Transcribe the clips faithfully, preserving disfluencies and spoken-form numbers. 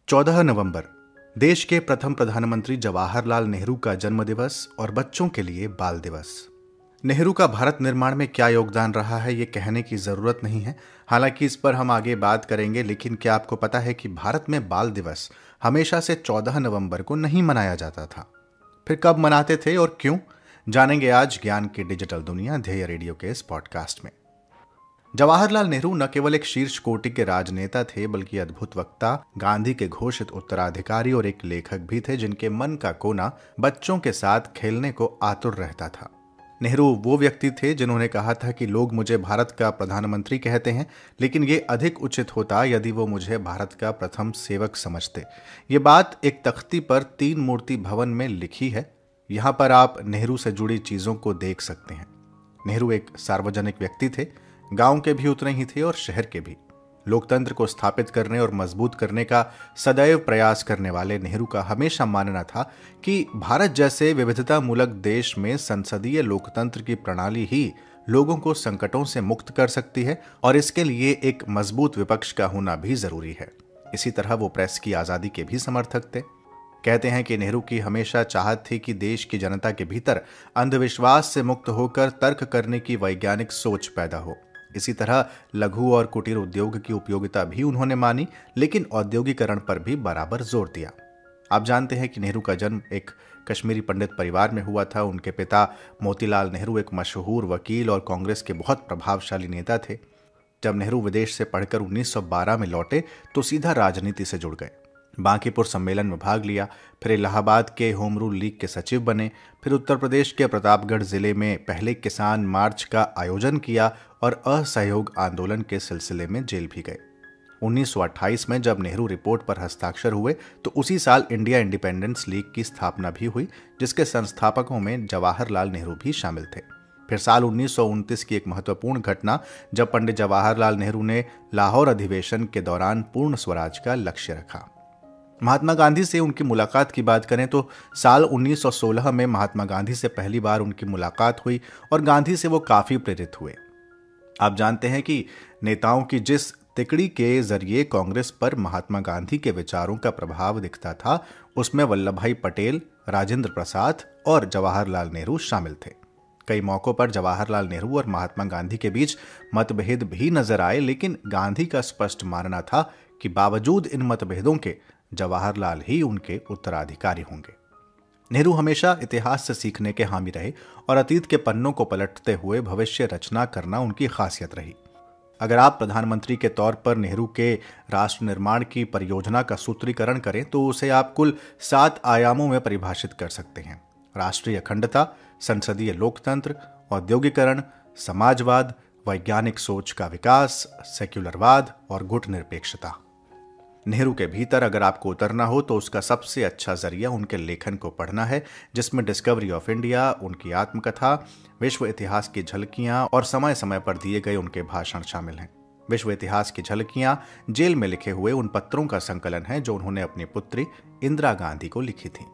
चौदह नवंबर देश के प्रथम प्रधानमंत्री जवाहरलाल नेहरू का जन्मदिवस और बच्चों के लिए बाल दिवस। नेहरू का भारत निर्माण में क्या योगदान रहा है ये कहने की जरूरत नहीं है, हालांकि इस पर हम आगे बात करेंगे। लेकिन क्या आपको पता है कि भारत में बाल दिवस हमेशा से चौदह नवंबर को नहीं मनाया जाता था? फिर कब मनाते थे और क्यों, जानेंगे आज ज्ञान की डिजिटल दुनिया ध्येय रेडियो के इस पॉडकास्ट में। जवाहरलाल नेहरू न केवल एक शीर्ष कोटि के राजनेता थे, बल्कि अद्भुत वक्ता, गांधी के घोषित उत्तराधिकारी और एक लेखक भी थे जिनके मन का कोना बच्चों के साथ खेलने को आतुर रहता था। नेहरू वो व्यक्ति थे जिन्होंने कहा था कि लोग मुझे भारत का प्रधानमंत्री कहते हैं, लेकिन ये अधिक उचित होता यदि वो मुझे भारत का प्रथम सेवक समझते। ये बात एक तख्ती पर तीन मूर्ति भवन में लिखी है। यहाँ पर आप नेहरू से जुड़ी चीजों को देख सकते हैं। नेहरू एक सार्वजनिक व्यक्ति थे, गांव के भी उतने ही थे और शहर के भी। लोकतंत्र को स्थापित करने और मजबूत करने का सदैव प्रयास करने वाले नेहरू का हमेशा मानना था कि भारत जैसे विविधता मूलक देश में संसदीय लोकतंत्र की प्रणाली ही लोगों को संकटों से मुक्त कर सकती है और इसके लिए एक मजबूत विपक्ष का होना भी जरूरी है। इसी तरह वो प्रेस की आजादी के भी समर्थक थे। कहते हैं कि नेहरू की हमेशा चाहत थी कि देश की जनता के भीतर अंधविश्वास से मुक्त होकर तर्क करने की वैज्ञानिक सोच पैदा हो। इसी तरह लघु और कुटीर उद्योग की उपयोगिता भी उन्होंने मानी, लेकिन औद्योगिकरण पर भी बराबर जोर दिया। आप जानते हैं कि नेहरू का जन्म एक कश्मीरी पंडित परिवार में हुआ था। उनके पिता मोतीलाल नेहरू एक मशहूर वकील और कांग्रेस के बहुत प्रभावशाली नेता थे। जब नेहरू विदेश से पढ़कर उन्नीस सौ बारह में लौटे तो सीधा राजनीति से जुड़ गए। बांकीपुर सम्मेलन में भाग लिया, फिर इलाहाबाद के होम रूल लीग के सचिव बने, फिर उत्तर प्रदेश के प्रतापगढ़ जिले में पहले किसान मार्च का आयोजन किया और असहयोग आंदोलन के सिलसिले में जेल भी गए। उन्नीस सौ अट्ठाईस में जब नेहरू रिपोर्ट पर हस्ताक्षर हुए तो उसी साल इंडिया इंडिपेंडेंस लीग की स्थापना भी हुई, जिसके संस्थापकों में जवाहरलाल नेहरू भी शामिल थे। फिर साल उन्नीस सौ उनतीस की एक महत्वपूर्ण घटना, जब पंडित जवाहरलाल नेहरू ने लाहौर अधिवेशन के दौरान पूर्ण स्वराज का लक्ष्य रखा। महात्मा गांधी से उनकी मुलाकात की बात करें तो साल उन्नीस सौ सोलह में महात्मा गांधी से पहली बार उनकी मुलाकात हुई और गांधी से वो काफी प्रेरित हुए। आप जानते हैं कि नेताओं की जिस तिकड़ी के जरिए कांग्रेस पर महात्मा गांधी के विचारों का प्रभाव दिखता था, उसमें वल्लभ भाई पटेल, राजेंद्र प्रसाद और जवाहरलाल नेहरू शामिल थे। कई मौकों पर जवाहरलाल नेहरू और महात्मा गांधी के बीच मतभेद भी नजर आए, लेकिन गांधी का स्पष्ट मानना था कि बावजूद इन मतभेदों के जवाहरलाल ही उनके उत्तराधिकारी होंगे। नेहरू हमेशा इतिहास से सीखने के हामी रहे और अतीत के पन्नों को पलटते हुए भविष्य रचना करना उनकी खासियत रही। अगर आप प्रधानमंत्री के तौर पर नेहरू के राष्ट्र निर्माण की परियोजना का सूत्रीकरण करें तो उसे आप कुल सात आयामों में परिभाषित कर सकते हैं: राष्ट्रीय अखंडता, संसदीय लोकतंत्र, औद्योगिकरण, समाजवाद, वैज्ञानिक सोच का विकास, सेक्युलरवाद और गुटनिरपेक्षता। नेहरू के भीतर अगर आपको उतरना हो तो उसका सबसे अच्छा जरिया उनके लेखन को पढ़ना है, जिसमें डिस्कवरी ऑफ इंडिया, उनकी आत्मकथा, विश्व इतिहास की झलकियां और समय समय पर दिए गए उनके भाषण शामिल हैं। विश्व इतिहास की झलकियां जेल में लिखे हुए उन पत्रों का संकलन है जो उन्होंने अपनी पुत्री इंदिरा गांधी को लिखी थी।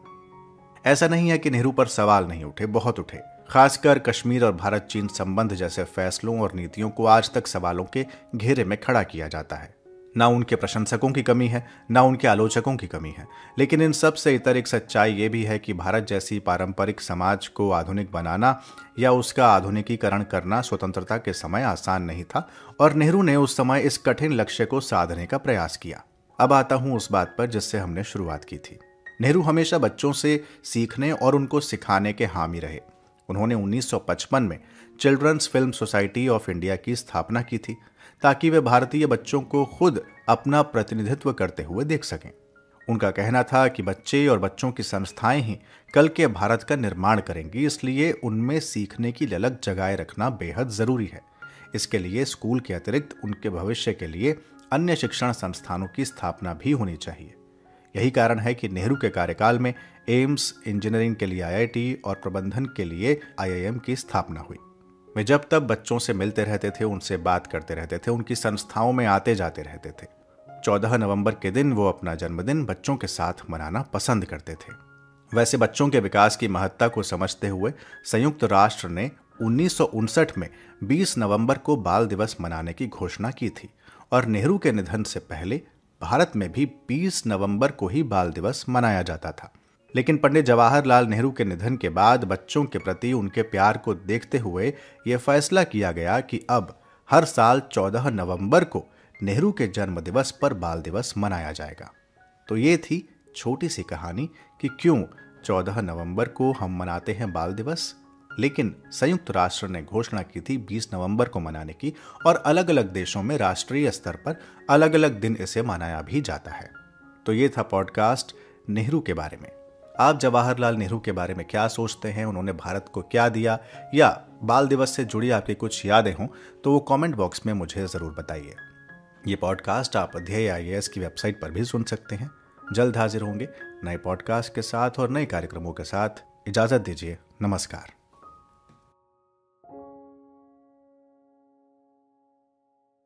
ऐसा नहीं है कि नेहरू पर सवाल नहीं उठे, बहुत उठे। खासकर कश्मीर और भारत चीन संबंध जैसे फैसलों और नीतियों को आज तक सवालों के घेरे में खड़ा किया जाता है। ना उनके प्रशंसकों की कमी है, ना उनके आलोचकों की कमी है, लेकिन इन सब से इतर एक सच्चाई ये भी है कि भारत जैसी पारंपरिक समाज को आधुनिक बनाना या उसका आधुनिकीकरण करना स्वतंत्रता के समय आसान नहीं था और नेहरू ने उस समय इस कठिन लक्ष्य को साधने का प्रयास किया। अब आता हूं उस बात पर जिससे हमने शुरुआत की थी। नेहरू हमेशा बच्चों से सीखने और उनको सिखाने के हामी रहे। उन्होंने उन्नीस सौ पचपन में children's film society of India की स्थापना की थी ताकि वे भारतीय बच्चों को खुद अपना प्रतिनिधित्व करते हुए देख सकें। उनका कहना था कि बच्चे और बच्चों की संस्थाएं ही कल के भारत का निर्माण करेंगी, इसलिए उनमें सीखने की ललक जगाए रखना बेहद जरूरी है। इसके लिए स्कूल के अतिरिक्त उनके भविष्य के लिए अन्य शिक्षण संस्थानों की स्थापना भी होनी चाहिए। यही कारण है कि नेहरू के कार्यकाल में एम्स, इंजीनियरिंग के लिए आई आई टी और प्रबंधन के लिए आई आई एम की स्थापना हुई। वे जब तब बच्चों से मिलते रहते थे, उनसे बात करते रहते थे, उनकी संस्थाओं में आते जाते रहते थे। चौदह नवंबर के दिन वो अपना जन्मदिन बच्चों के साथ मनाना पसंद करते थे। वैसे बच्चों के विकास की महत्ता को समझते हुए संयुक्त राष्ट्र ने उन्नीस सौ उनसठ में बीस नवंबर को बाल दिवस मनाने की घोषणा की थी और नेहरू के निधन से पहले भारत में भी बीस नवंबर को ही बाल दिवस मनाया जाता था। लेकिन पंडित जवाहरलाल नेहरू के निधन के बाद बच्चों के प्रति उनके प्यार को देखते हुए यह फैसला किया गया कि अब हर साल चौदह नवंबर को नेहरू के जन्म दिवस पर बाल दिवस मनाया जाएगा। तो ये थी छोटी सी कहानी कि क्यों चौदह नवंबर को हम मनाते हैं बाल दिवस। लेकिन संयुक्त राष्ट्र ने घोषणा की थी बीस नवंबर को मनाने की, और अलग अलग देशों में राष्ट्रीय स्तर पर अलग अलग दिन इसे मनाया भी जाता है। तो ये था पॉडकास्ट नेहरू के बारे में। आप जवाहरलाल नेहरू के बारे में क्या सोचते हैं, उन्होंने भारत को क्या दिया, या बाल दिवस से जुड़ी आपकी कुछ यादें हों तो वो कमेंट बॉक्स में मुझे ज़रूर बताइए। ये पॉडकास्ट आप ध्येय आई ए एस की वेबसाइट पर भी सुन सकते हैं। जल्द हाजिर होंगे नए पॉडकास्ट के साथ और नए कार्यक्रमों के साथ। इजाज़त दीजिए। नमस्कार।